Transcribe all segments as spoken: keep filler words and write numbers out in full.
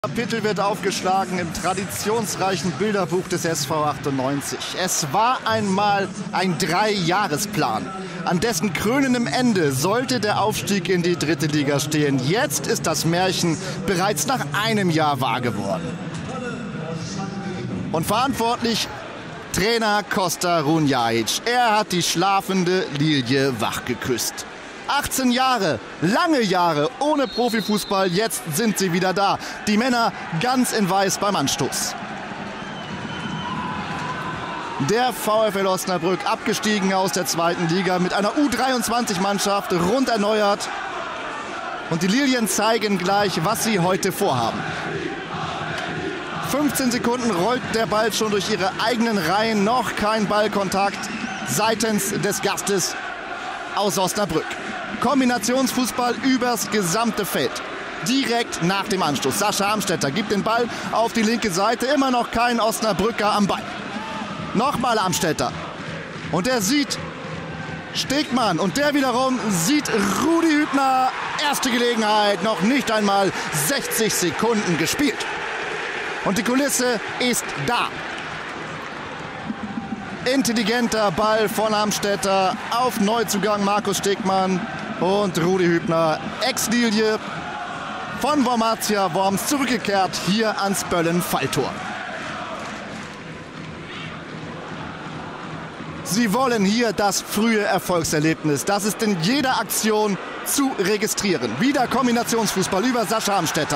Kapitel wird aufgeschlagen im traditionsreichen Bilderbuch des S V achtundneunzig. Es war einmal ein Dreijahresplan. An dessen krönendem Ende sollte der Aufstieg in die dritte Liga stehen. Jetzt ist das Märchen bereits nach einem Jahr wahr geworden. Und verantwortlich Trainer Kosta Runjaic. Er hat die schlafende Lilie wachgeküsst. achtzehn Jahre, lange Jahre ohne Profifußball, jetzt sind sie wieder da. Die Männer ganz in Weiß beim Anstoß. Der VfL Osnabrück abgestiegen aus der zweiten Liga mit einer U dreiundzwanzig-Mannschaft, rund erneuert. Und die Lilien zeigen gleich, was sie heute vorhaben. fünfzehn Sekunden rollt der Ball schon durch ihre eigenen Reihen, noch kein Ballkontakt seitens des Gastes aus Osnabrück. Kombinationsfußball übers gesamte Feld. Direkt nach dem Anstoß. Sascha Amstetter gibt den Ball auf die linke Seite. Immer noch kein Osnabrücker am Ball. Nochmal Amstetter. Und er sieht Stegmann. Und der wiederum sieht Rudi Hübner. Erste Gelegenheit. Noch nicht einmal sechzig Sekunden gespielt. Und die Kulisse ist da. Intelligenter Ball von Amstetter auf Neuzugang Markus Stegmann und Rudi Hübner. Ex-Lilie von Wormatia Worms zurückgekehrt hier ans Böllen-Falltor. Sie wollen hier das frühe Erfolgserlebnis. Das ist in jeder Aktion zu registrieren. Wieder Kombinationsfußball über Sascha Amstetter.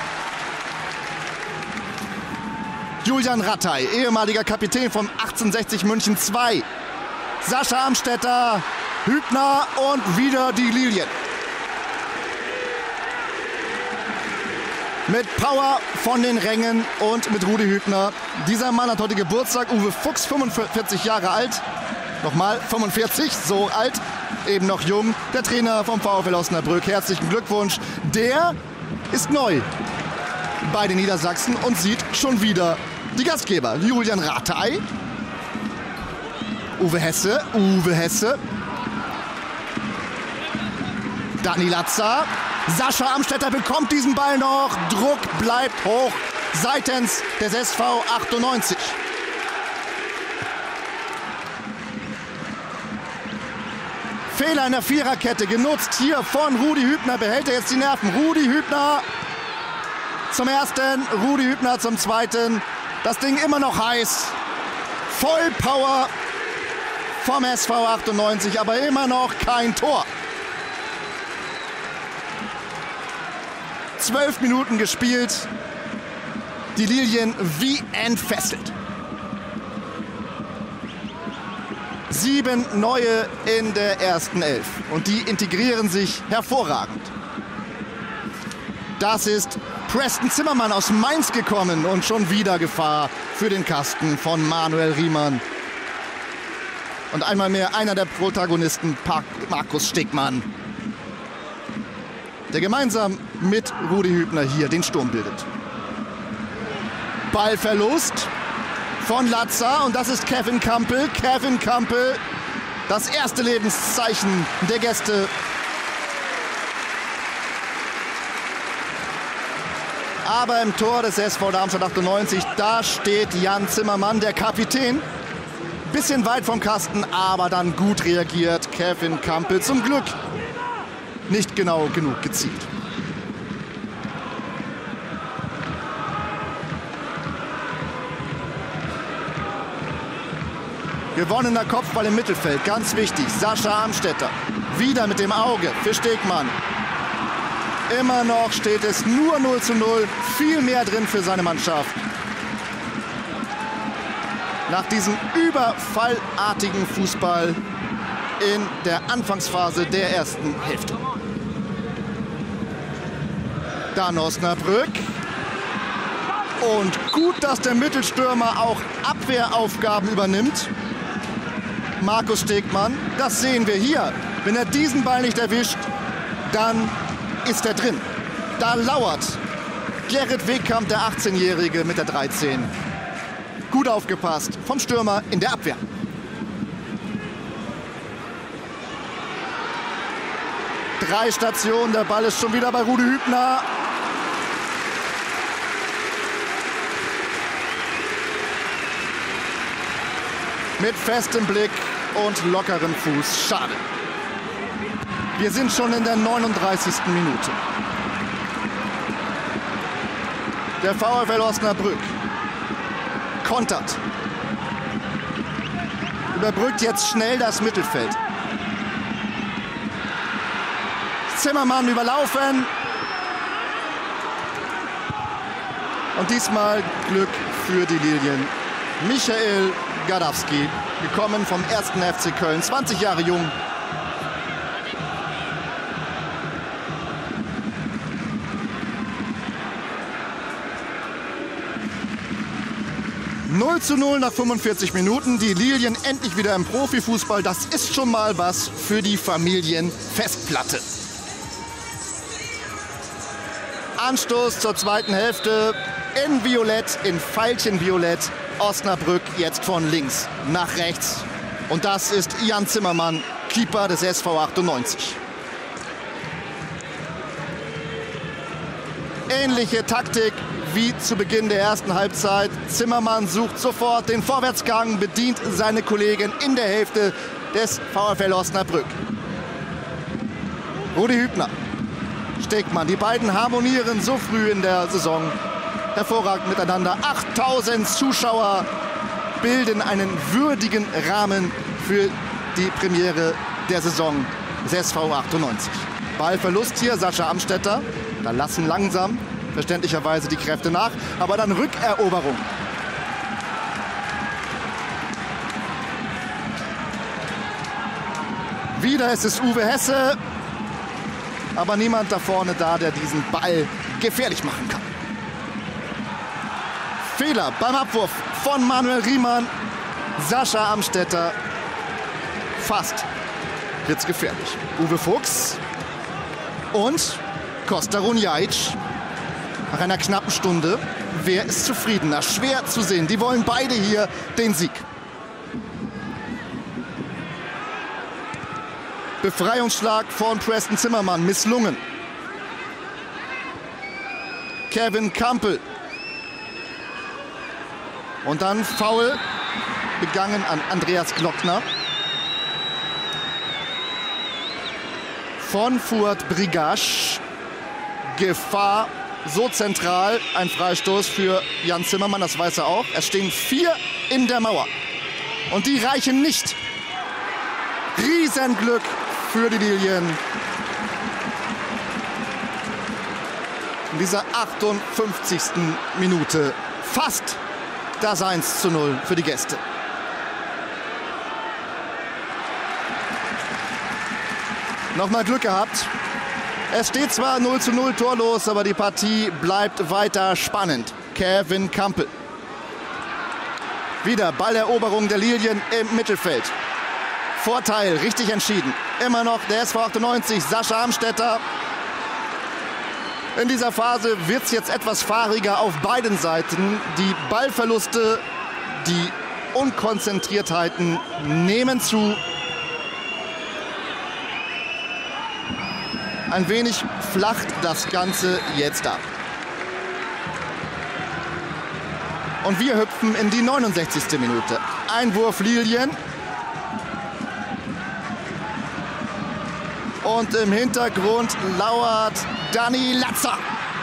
Julian Rattay, ehemaliger Kapitän von achtzehnhundertsechzig München zwei. Sascha Amstetter, Hübner und wieder die Lilien. Mit Power von den Rängen und mit Rudi Hübner. Dieser Mann hat heute Geburtstag. Uwe Fuchs, fünfundvierzig Jahre alt. Nochmal fünfundvierzig, so alt, eben noch jung. Der Trainer vom VfL Osnabrück. Herzlichen Glückwunsch. Der ist neu bei den Niedersachsen und sieht schon wieder die Gastgeber. Julian Rattay, Uwe Hesse, Uwe Hesse, Dani Latza, Sascha Amstetter bekommt diesen Ball noch. Druck bleibt hoch seitens des S V achtundneunzig. Fehler in der Viererkette genutzt hier von Rudi Hübner. Behält er jetzt die Nerven. Rudi Hübner zum ersten, Rudi Hübner zum zweiten. Das Ding immer noch heiß. Voll Power vom S V achtundneunzig, aber immer noch kein Tor. Zwölf Minuten gespielt. Die Lilien wie entfesselt. Sieben neue in der ersten Elf. Und die integrieren sich hervorragend. Das ist Preston Zimmermann aus Mainz gekommen und schon wieder Gefahr für den Kasten von Manuel Riemann. Und einmal mehr einer der Protagonisten, Markus Stegmann, der gemeinsam mit Rudi Hübner hier den Sturm bildet. Ballverlust von Latza und das ist Kevin Kampel. Kevin Kampel, das erste Lebenszeichen der Gäste. Aber im Tor des S V Darmstadt achtundneunzig, da steht Jan Zimmermann, der Kapitän. Bisschen weit vom Kasten, aber dann gut reagiert Kevin Kampel. Zum Glück nicht genau genug gezielt. Gewonnener Kopfball im Mittelfeld, ganz wichtig. Sascha Amstetter, wieder mit dem Auge für Stegmann. Immer noch steht es nur null zu null, viel mehr drin für seine Mannschaft. Nach diesem überfallartigen Fußball in der Anfangsphase der ersten Hälfte. Dann Osnabrück. Und gut, dass der Mittelstürmer auch Abwehraufgaben übernimmt. Markus Stegmann, das sehen wir hier. Wenn er diesen Ball nicht erwischt, dann ist er drin. Da lauert Gerrit Wegkamp, der achtzehnjährige mit der dreizehn. Gut aufgepasst vom Stürmer in der Abwehr. Drei Stationen, der Ball ist schon wieder bei Rudi Hübner. mit festem Blick und lockerem Fuß. Schade. Wir sind schon in der neununddreißigsten Minute. Der VfL Osnabrück kontert. Überbrückt jetzt schnell das Mittelfeld. Zimmermann überlaufen. Und diesmal Glück für die Lilien. Michael Gadawski, gekommen vom ersten F C Köln, zwanzig Jahre jung. null zu null nach fünfundvierzig Minuten. Die Lilien endlich wieder im Profifußball. Das ist schon mal was für die Familienfestplatte. Anstoß zur zweiten Hälfte in Violett, in Veilchenviolett. Osnabrück jetzt von links nach rechts. Und das ist Jan Zimmermann, Keeper des S V achtundneunzig. Ähnliche Taktik wie zu Beginn der ersten Halbzeit. Zimmermann sucht sofort den Vorwärtsgang, bedient seine Kollegen in der Hälfte des VfL Osnabrück. Rudi Hübner, Stegmann, die beiden harmonieren so früh in der Saison hervorragend miteinander. achttausend Zuschauer bilden einen würdigen Rahmen für die Premiere der Saison des S V achtundneunzig. Ballverlust hier, Sascha Amstetter. Da lassen langsam verständlicherweise die Kräfte nach, aber dann Rückeroberung. Wieder ist es Uwe Hesse, aber niemand da vorne da, der diesen Ball gefährlich machen kann. Fehler beim Abwurf von Manuel Riemann. Sascha Amstetter, fast wird's gefährlich. Uwe Fuchs und Kosta Runjaic. Nach einer knappen Stunde, wer ist zufriedener? Schwer zu sehen. Die wollen beide hier den Sieg. Befreiungsschlag von Preston Zimmermann, misslungen. Kevin Campbell. Und dann Foul begangen an Andreas Glockner. Von Fuad Brigasch. Gefahr so zentral, ein Freistoß für Jan Zimmermann, das weiß er auch. Es stehen vier in der Mauer und die reichen nicht. Riesenglück für die Lilien. In dieser achtundfünfzigsten Minute fast das eins zu null für die Gäste. Nochmal Glück gehabt. Es steht zwar null zu null torlos, aber die Partie bleibt weiter spannend. Kevin Campbell. Wieder Balleroberung der Lilien im Mittelfeld. Vorteil, richtig entschieden. Immer noch der S V achtundneunzig, Sascha Amstetter. In dieser Phase wird es jetzt etwas fahriger auf beiden Seiten. Die Ballverluste, die Unkonzentriertheiten nehmen zu. Ein wenig flacht das Ganze jetzt ab. Und wir hüpfen in die neunundsechzigste Minute. Einwurf Lilien. Und im Hintergrund lauert Dani Latzer.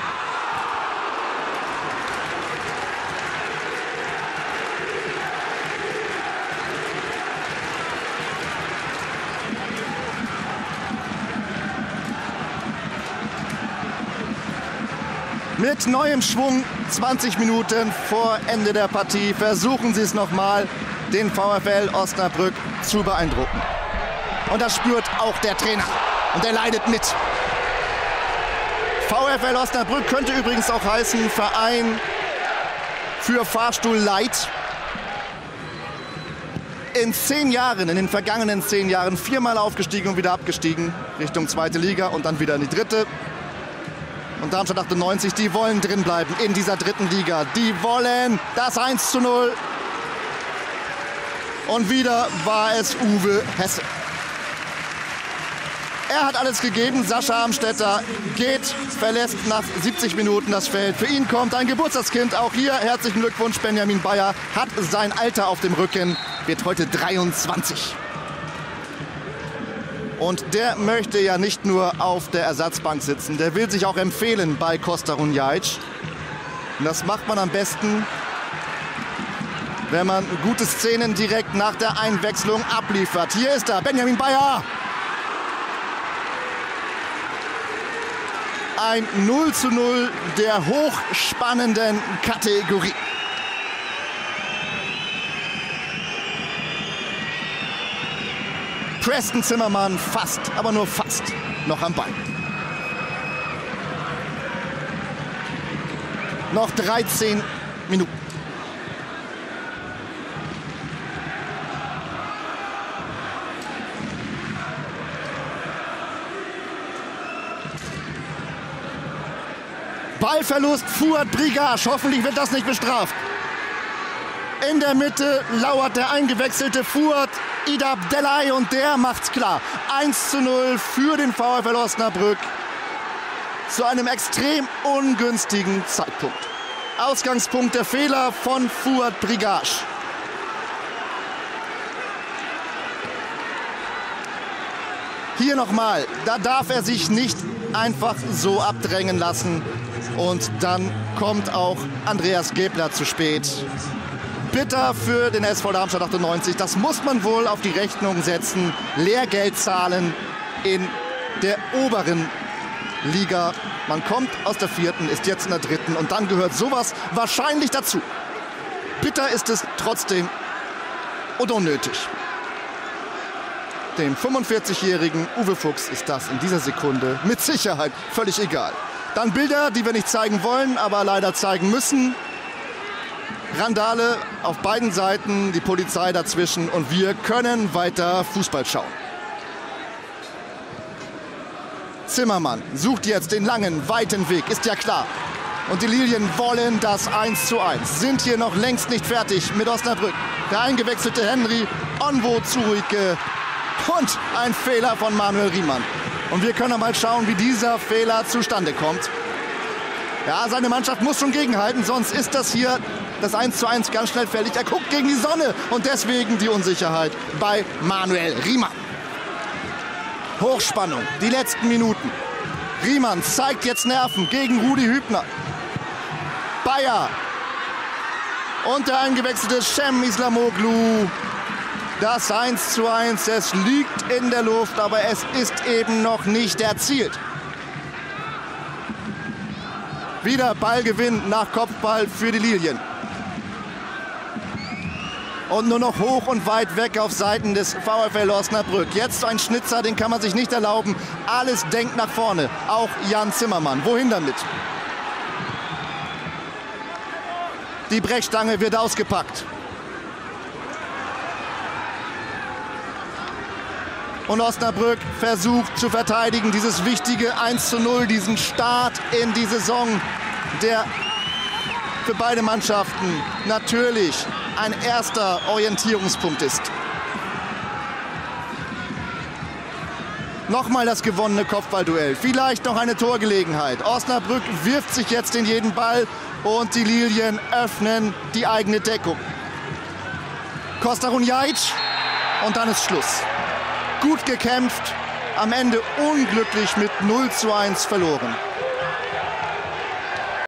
Mit neuem Schwung, zwanzig Minuten vor Ende der Partie, versuchen sie es nochmal, den VfL Osnabrück zu beeindrucken. Und das spürt auch der Trainer. Und er leidet mit. VfL Osnabrück könnte übrigens auch heißen Verein für Fahrstuhl Light. In zehn Jahren, in den vergangenen zehn Jahren, viermal aufgestiegen und wieder abgestiegen Richtung zweite Liga und dann wieder in die dritte. Und Darmstadt achtundneunzig, die wollen drin bleiben in dieser dritten Liga. Die wollen das eins zu null. Und wieder war es Uwe Hesse. Er hat alles gegeben. Sascha Amstetter geht, verlässt nach siebzig Minuten das Feld. Für ihn kommt ein Geburtstagskind. Auch hier herzlichen Glückwunsch. Benjamin Bayer hat sein Alter auf dem Rücken. wird heute dreiundzwanzig. Und der möchte ja nicht nur auf der Ersatzbank sitzen, der will sich auch empfehlen bei Kostarunjajic. Und das macht man am besten, wenn man gute Szenen direkt nach der Einwechslung abliefert. Hier ist er, Benjamin Bayer. Ein null zu null der hochspannenden Kategorie. Preston Zimmermann fast, aber nur fast noch am Ball. Noch dreizehn Minuten. Ballverlust, Fuad Brigage. Hoffentlich wird das nicht bestraft. In der Mitte lauert der eingewechselte Fuad Idab Delay und der macht's klar. eins zu null für den VfL Osnabrück. Zu einem extrem ungünstigen Zeitpunkt. Ausgangspunkt der Fehler von Fuad Brigage. Hier nochmal, da darf er sich nicht einfach so abdrängen lassen. Und dann kommt auch Andreas Gebler zu spät. Bitter für den S V Darmstadt achtundneunzig. Das muss man wohl auf die Rechnung setzen. Lehrgeld zahlen in der oberen Liga. Man kommt aus der vierten, ist jetzt in der dritten und dann gehört sowas wahrscheinlich dazu. Bitter ist es trotzdem und unnötig. Dem fünfundvierzigjährigen Uwe Fuchs ist das in dieser Sekunde mit Sicherheit völlig egal. Dann Bilder, die wir nicht zeigen wollen, aber leider zeigen müssen. Randale auf beiden Seiten, die Polizei dazwischen und wir können weiter Fußball schauen. Zimmermann sucht jetzt den langen, weiten Weg, ist ja klar. Und die Lilien wollen das eins zu eins, sind hier noch längst nicht fertig mit Osnabrück. Der eingewechselte Henry, Onwo Zurike und ein Fehler von Manuel Riemann. Und wir können mal schauen, wie dieser Fehler zustande kommt. Ja, seine Mannschaft muss schon gegenhalten, sonst ist das hier das eins zu eins ganz schnell fällig. Er guckt gegen die Sonne und deswegen die Unsicherheit bei Manuel Riemann. Hochspannung, die letzten Minuten. Riemann zeigt jetzt Nerven gegen Rudi Hübner. Bayer und der eingewechselte Cem Islamoglu. Das eins zu eins, es liegt in der Luft, aber es ist eben noch nicht erzielt. Wieder Ballgewinn nach Kopfball für die Lilien. Und nur noch hoch und weit weg auf Seiten des VfL Osnabrück. Jetzt ein Schnitzer, den kann man sich nicht erlauben. Alles denkt nach vorne, auch Jan Zimmermann. Wohin damit? Die Brechstange wird ausgepackt. Und Osnabrück versucht zu verteidigen, dieses wichtige eins zu null, diesen Start in die Saison, der für beide Mannschaften natürlich ein erster Orientierungspunkt ist. Nochmal das gewonnene Kopfballduell, vielleicht noch eine Torgelegenheit. Osnabrück wirft sich jetzt in jeden Ball und die Lilien öffnen die eigene Deckung. Kostarunjajic und dann ist Schluss. Gut gekämpft, am Ende unglücklich mit null zu eins verloren.